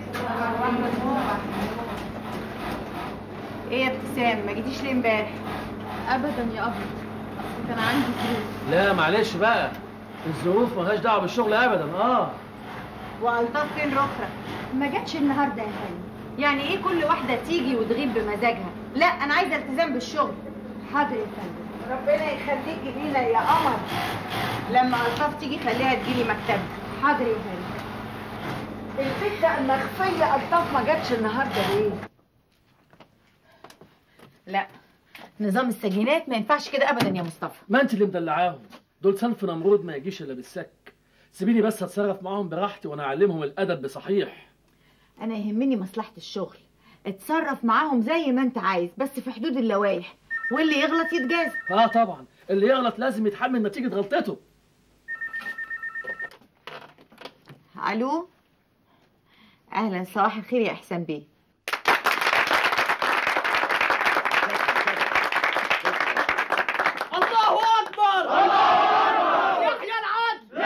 ايه يا ابتسام، ما جيتيش ليه امبارح؟ أبدا يا أبدا، أصل كان عندي ظروف. لا معلش بقى، الظروف مالهاش دعوه بالشغل ابدا. والطف فين رخرة؟ ما جاتش النهارده يا هاني. يعني ايه كل واحده تيجي وتغيب بمزاجها؟ لا انا عايزه التزام بالشغل. حاضر يا فندم. ربنا يخليكي لينا يا قمر. لما الطف تيجي خليها تجيلي مكتبي. حاضر يا هاني. الفتة المخفية الطف ما جاتش النهارده ليه؟ لا، نظام السجينات ما ينفعش كده ابدا يا مصطفى. ما انت اللي مدلعاهم، دول صنف نمرود ما يجيش الا بالسك. سيبيني بس اتصرف معاهم براحتي وانا اعلمهم الادب بصحيح. انا يهمني مصلحة الشغل، اتصرف معاهم زي ما انت عايز بس في حدود اللوائح، واللي يغلط يتجازى. طبعا، اللي يغلط لازم يتحمل نتيجة غلطته. الو، اهلا، صباح الخير يا احسان بيه. الله اكبر! يحيى العدل!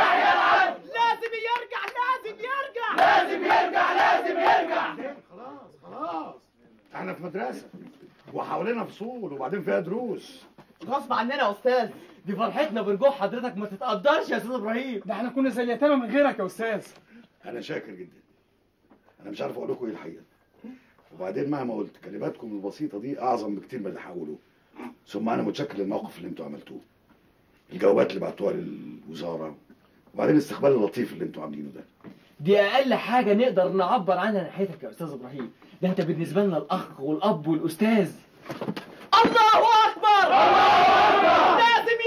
لازم يرجع! خلاص احنا في مدرسة وحوالينا فصول وبعدين فيها دروس. غصب عننا يا استاذ، دي فرحتنا برجوع حضرتك ما تتقدرش يا استاذ ابراهيم. ده احنا كنا زي اليتامى من غيرك يا استاذ. انا شاكر جدا، انا مش عارف اقول لكم ايه الحقيقة، وبعدين مهما قلت كلماتكم البسيطة دي اعظم بكتير من اللي هقوله. ثم انا متشكر للموقف اللي انتوا عملتوه، الجوابات اللي بعتوها للوزارة، وبعدين الاستقبال اللطيف اللي انتوا عاملينه ده. دي اقل حاجة نقدر نعبر عنها ناحيتك يا استاذ ابراهيم، ده انت بالنسبة لنا الاخ والاب والاستاذ. الله اكبر! لازم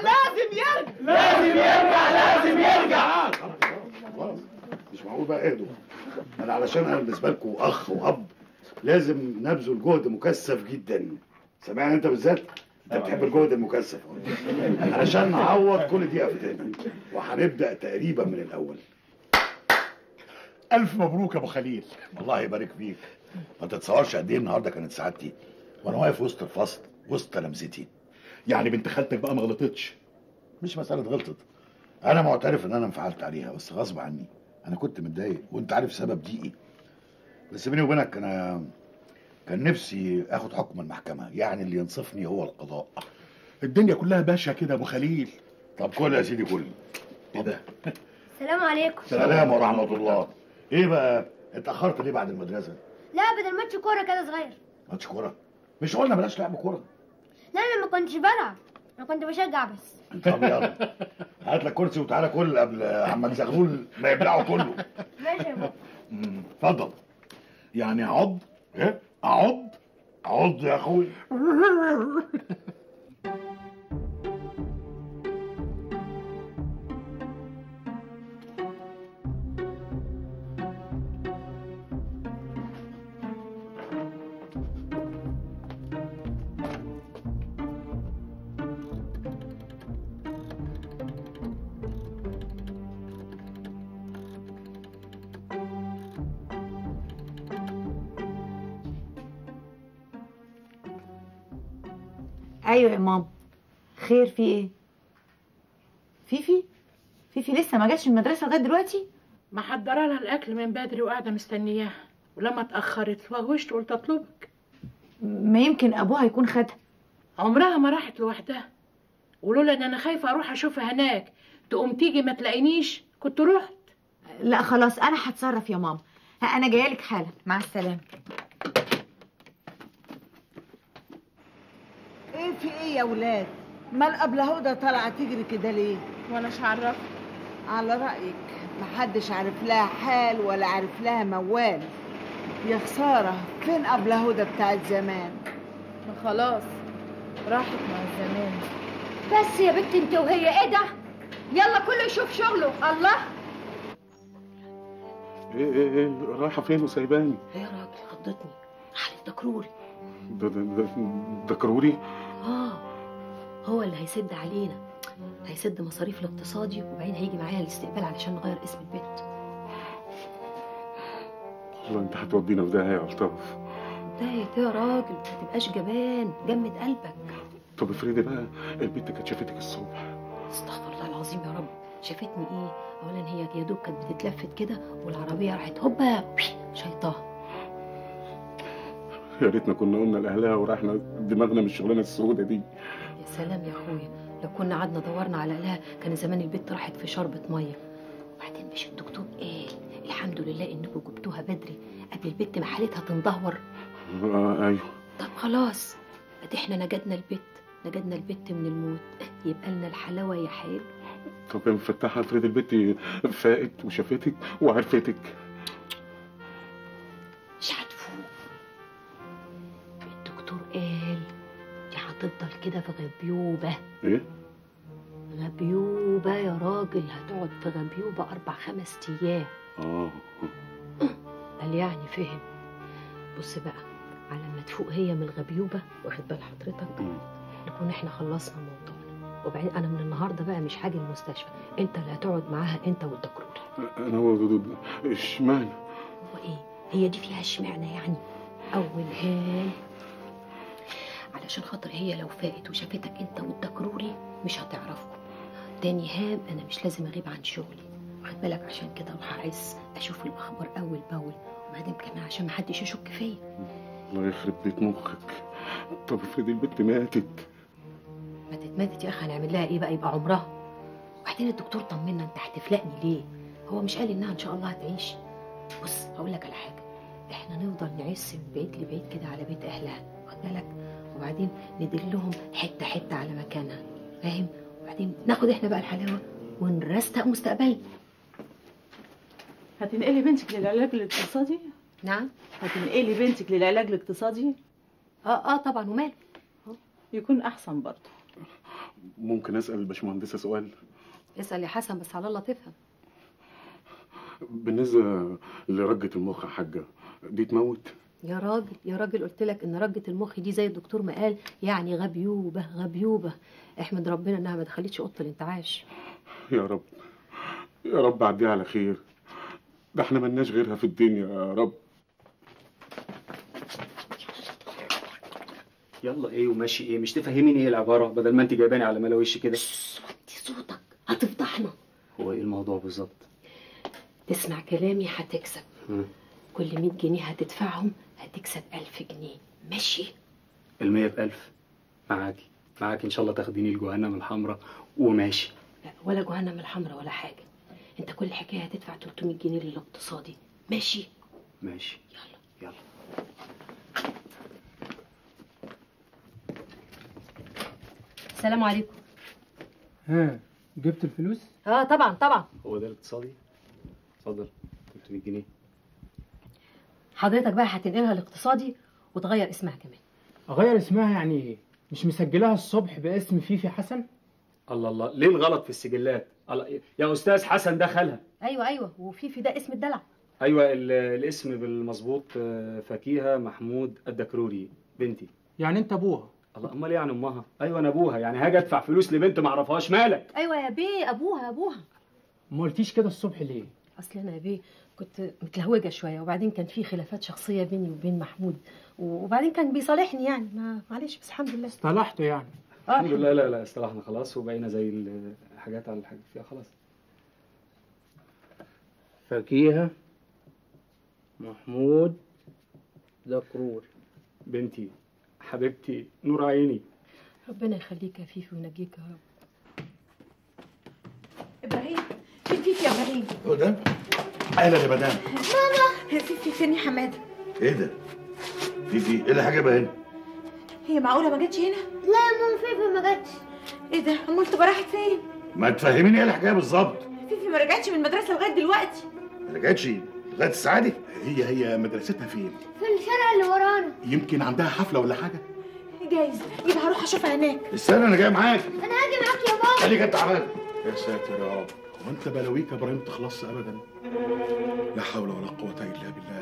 يرجع! خلاص مش معقول بقى، اهدوا. انا علشان انا بالنسبة لكم اخ واب لازم نبذل جهد مكثف جدا. سامعني انت بالذات؟ انت بتحب الجهد المكثف علشان نعوض كل دقيقة فاتتنا، وهنبدأ تقريبا من الاول. الف مبروك يا ابو خليل. الله يبارك فيك. ما تتصورش قد ايه النهارده كانت سعادتي وانا واقف وسط الفصل وسط تلامذتي. يعني بنت خالتك بقى ما غلطتش؟ مش مساله غلطت، انا معترف ان انا انفعلت عليها بس غصب عني. انا كنت متضايق وانت عارف سبب ضيقي، بس بيني وبينك انا كان نفسي اخد حكم المحكمه، يعني اللي ينصفني هو القضاء. الدنيا كلها باشا كده يا ابو خليل. طب كل يا سيدي كل. ايه ده؟ السلام عليكم. سلام ورحمه الله. ايه بقى اتاخرت ليه بعد المدرسه؟ لا بدل ماتش كوره كده صغير. ماتش كوره؟ مش قلنا بلاش لعب كوره؟ لا انا ما كنتش بلعب، انا كنت بشجع بس. طب يلا هات لك كرسي وتعالى كل قبل عمك زغلول ما يبلعه كله. ماشي يا بابا. اتفضل. يعني اعض؟ ايه؟ اعض؟ عض يا اخوي. ايوه يا ماما. خير في ايه؟ فيفي لسه ما جاتش من المدرسه لغايه دلوقتي؟ محضره لها الاكل من بدري وقاعده مستنياها، ولما اتاخرت وغوشت قلت اطلبك. ما يمكن ابوها يكون خدها. عمرها ما راحت لوحدها، ولولا ان انا خايفه اروح اشوفها هناك تقوم تيجي ما تلاقينيش كنت رحت. لا خلاص انا هتصرف يا ماما. انا جايه لك حالا. مع السلامه. ايه في ايه يا ولاد؟ مال قبل هدى طالعه تجري كده ليه؟ وانا مش عارفه. على رايك محدش عارف لها حال ولا عارف لها موال. يا خساره، فين قبل هدى بتاعت زمان؟ ما خلاص راحت مع زمان. بس يا بنت انت وهي ايه ده؟ يلا كله يشوف شغله. الله ايه رايحه فين وسايباني؟ يا راجل خضتني. راحت الدكروري. دكروري؟ هو اللي هيسد علينا، هيسد مصاريف الاقتصادي، وبعدين هيجي معايا الاستقبال علشان نغير اسم البيت. والله انت هتودينا في داهيه يا الطاف. داهية يا راجل، ما تبقاش جبان، جمد قلبك. طب افرضي بقى البنت كانت شافتك الصبح. استغفر الله العظيم يا رب. شافتني ايه؟ اولا هي يا دوب كانت بتتلفت كده والعربيه راحت هوبا شيطاها. يا ريتنا كنا قلنا لاهلها ورحنا دماغنا من الشغلانه السوداء دي. يا سلام يا اخويا، لو كنا قعدنا دورنا على اهلها كان زمان البنت راحت في شربة ميه. وبعدين مش الدكتور قال الحمد لله انكم جبتوها بدري قبل البنت ما حالتها تندهور. ايوه. طب خلاص ادي احنا نجدنا البت من الموت، يبقى لنا الحلاوه يا حلو. طب يا مفتحه افرض البت فاقت وشافتك وعرفتك. مش هتفوق. الدكتور قال دي هتفضل كده في غبيوبه. ايه؟ غبيوبه يا راجل، هتقعد في غبيوبه 4-5 ايام. قال يعني فهم. بص بقى، على ما تفوق هي من الغبيوبه، واخد بال حضرتك، نكون احنا خلصنا موضوعنا. وبعدين انا من النهارده بقى مش هاجي المستشفى، انت اللي هتقعد معاها انت والدكروري. انا هو اشمعنى؟ هو ايه؟ هي دي فيها اشمعنى يعني؟ اول هام علشان خاطر هي لو فاقت وشافتك انت والدكروري مش هتعرفكم. تاني هام انا مش لازم اغيب عن شغلي، واخد بالك، عشان كده اروح اعز اشوف الاخبار اول باول، وبعدين كمان عشان ما حدش يشك فيا. الله يخرب بيت مخك. طب افرض البنت ماتت؟ ماتت يا اخي، هنعمل لها ايه بقى؟ يبقى عمرها. وبعدين الدكتور طمنا، انت هتفلقني ليه؟ هو مش قال انها ان شاء الله هتعيش؟ بص هقول لك على حاجه، احنا نفضل نعس من بعيد لبعيد كده على بيت اهلها، واخد بالك، وبعدين ندلهم حته حته على مكانها، فاهم؟ وبعدين ناخد احنا بقى الحلاوه ونرستق مستقبلنا. هتنقلي بنتك للعلاج الاقتصادي؟ نعم. هتنقلي بنتك للعلاج الاقتصادي؟ طبعا، وماله؟ يكون احسن برضه. ممكن اسال الباشمهندسه سؤال؟ اسال يا حسن، بس على الله تفهم. بالنسبه لرجه المخ يا حاجه، دي تموت؟ يا راجل قلت لك ان رجه المخ دي زي الدكتور ما قال يعني غبيوبه. احمد ربنا انها ما دخلتش اوضه الانتعاش. يا رب عديها على خير، ده احنا ملناش غيرها في الدنيا يا رب. يلا ايه وماشي ايه؟ مش تفهميني ايه العباره بدل ما انت جايباني على ملا وشي كده؟ دي صوت الموضوع بالظبط؟ تسمع كلامي هتكسب. كل 100 جنيه هتدفعهم هتكسب 1000 جنيه، ماشي؟ ال100 ب1000. معاكي ان شاء الله تاخديني لجهنم الحمراء وماشي. لا ولا جهنم الحمراء ولا حاجه، انت كل حكايه هتدفع 300 جنيه للاقتصادي، ماشي؟ ماشي. يلا. السلام عليكم. ها جبت الفلوس؟ طبعا. هو ده الاقتصادي؟ اتفضل 300 جنيه. حضرتك بقى هتنقلها الاقتصادي وتغير اسمها كمان. اغير اسمها يعني ايه؟ مش مسجلها الصبح باسم فيفي حسن؟ الله، ليه الغلط في السجلات؟ الله يا استاذ حسن، ده خالها. ايوه وفيفي ده اسم الدلع. ايوه الاسم بالمظبوط فكيهه محمود الدكروري، بنتي. يعني انت ابوها؟ الله، امال يعني امها؟ ايوه انا ابوها، يعني هاجي ادفع فلوس لبنت ما اعرفهاش؟ مالك؟ ايوه يا بيه، ابوها. ما قلتيش كده الصبح ليه؟ اصل انا يا بيه كنت متلهوجه شويه، وبعدين كان في خلافات شخصيه بيني وبين محمود، وبعدين كان بيصالحني يعني، معلش بس الحمد لله. اصطلحتوا يعني؟ الحمد لله. لا اصطلحنا خلاص وبقينا زي الحاجات على الحاجة فيها خلاص. فكيهة محمود دكرور، بنتي حبيبتي نور عيني. ربنا يخليك يا فيفي وينجيك يا رب. ابراهيم، فيفي يا ابراهيم. هو ده؟ اهلا يا مدام. ماما، فيفي فين يا حماده؟ ايه ده؟ فيفي ايه اللي حاجبها هنا؟ هي معقوله ما جاتش هنا؟ لا يا ماما، فيفي ما جاتش. ايه ده؟ امال تبقى راحت فين؟ ما تفهميني ايه الحكايه بالظبط؟ فيفي ما رجعتش من المدرسه لغايه دلوقتي. ما رجعتش لغايه الساعه دي؟ هي مدرستها فين؟ في الشارع اللي ورانا. يمكن عندها حفله ولا حاجه. جايز، يبقى هروح اشوفها هناك. استنى انا جاي معاك. انا هاجي معاك يا بابا. خليك انت عمال. يا ساتر يا رب، هو انت بلاويك يا ابراهيم تخلص ابدا؟ لا حول ولا قوه الا بالله.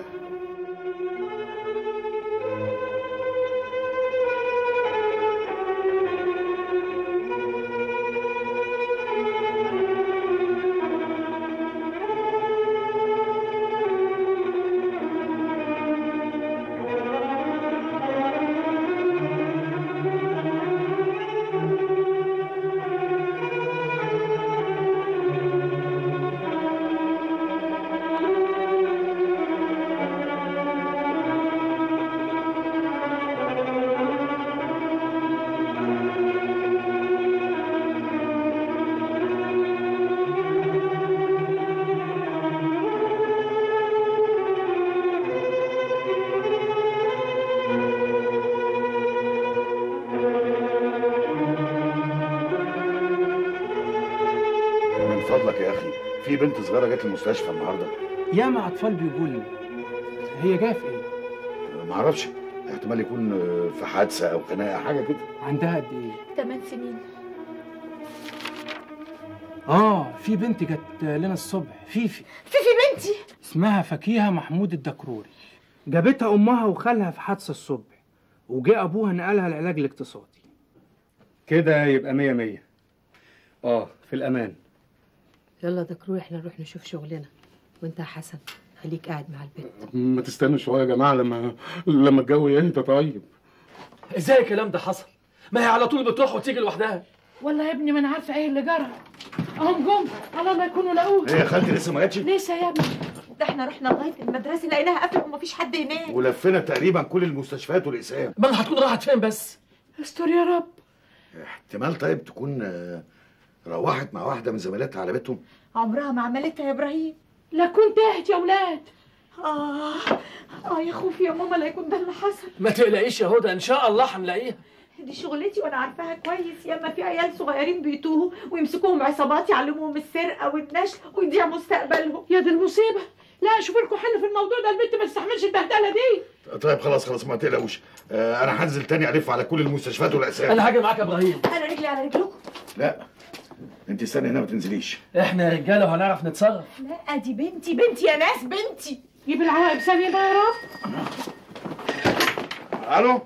في بنت صغيره جت المستشفى النهارده. ياما اطفال بيقولوا. هي جايه في ايه؟ ما اعرفش، احتمال يكون في حادثه او خناقه حاجه كده. عندها قد ايه؟ 8 سنين. في بنت جت لنا الصبح، فيفي بنتي اسمها فكيهه محمود الدكروري. جابتها امها وخالها في حادثه الصبح، وجاء ابوها نقلها العلاج الاقتصادي. كده يبقى 100 في الامان. يلا دكرور، احنا نروح نشوف شغلنا، وانت يا حسن خليك قاعد مع البنت. ما تستنوا شويه يا جماعه لما الجو يهدى. طيب ازاي الكلام ده حصل؟ ما هي على طول بتروح وتيجي لوحدها. والله يا ابني ما انا عارفه ايه اللي جرى. اهم جم، على الله يكونوا لاقوه. ايه يا خالتي لسه ما جاتش؟ لسه يا ابني. ده احنا رحنا لغايه المدرسه لقيناها قافله ومفيش حد هناك. ولفينا تقريبا كل المستشفيات والاقسام. امال هتكون راحت فين بس؟ استر يا رب. احتمال طيب تكون روحت مع واحده من زميلاتها على بيتهم. عمرها ما عملتها يا ابراهيم. لا كنت تاهت يا ولاد. يا خوفي يا ماما لا يكون ده اللي حصل. ما تقلقيش يا هدى، ان شاء الله هنلاقيها. دي شغلتي وانا عارفاها كويس. ياما في عيال صغيرين بيتوهوا ويمسكوهم عصابات يعلموهم السرقه والنشل ويضيع مستقبلهم. يا دي المصيبه. لا شوفوا لكم حل في الموضوع ده، البنت ما تستحملش البهدله دي. طيب خلاص ما تقلقوش. انا هنزل تاني الف على كل المستشفيات والاقسام. انا هاجي معاك يا ابراهيم. انا رجلي على رجلكم. لا انت استني هنا ما تنزليش. احنا رجاله وهنعرف نتصرف. لا دي بنتي يا ناس، بنتي. جيب العواقب ثانيه بقى يا رب. الو.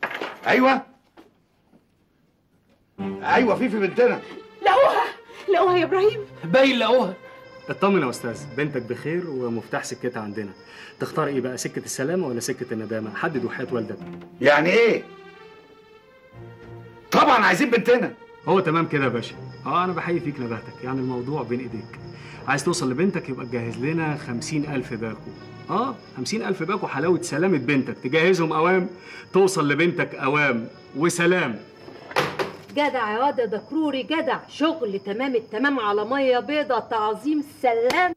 ايوه فيفي بنتنا. لقوها يا ابراهيم. باين لقوها. اطمن يا استاذ، بنتك بخير ومفتاح سكتها عندنا. تختار ايه بقى، سكه السلامه ولا سكه الندامه؟ حدد وحياه والدك. يعني ايه؟ طبعا عايزين بنتنا. هو تمام كده يا باشا. انا بحيي فيك نبهتك، يعني الموضوع بين ايديك. عايز توصل لبنتك يبقى تجهز لنا 50,000 باكو. 50,000 باكو حلاوه سلامه بنتك، تجهزهم اوام توصل لبنتك اوام وسلام. جدع يا واد يا دكروري، جدع. شغل تمام التمام على ميه بيضه، تعظيم سلام.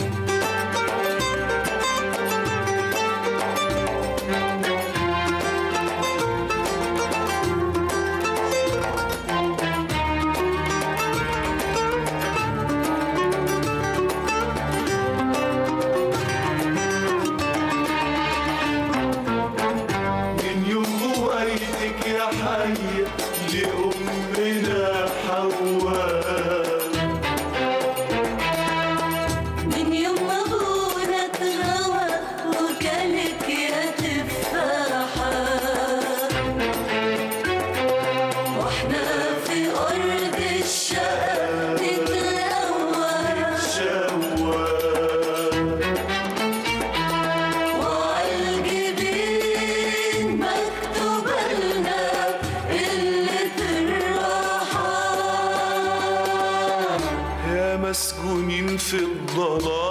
لأمنا حواء من يوم ما ابونا اتغوى وكلك يا تفاحة واحنا في أرض الشقا نتلوى وعالجبين مكتوب لنا مسجونين في الضلال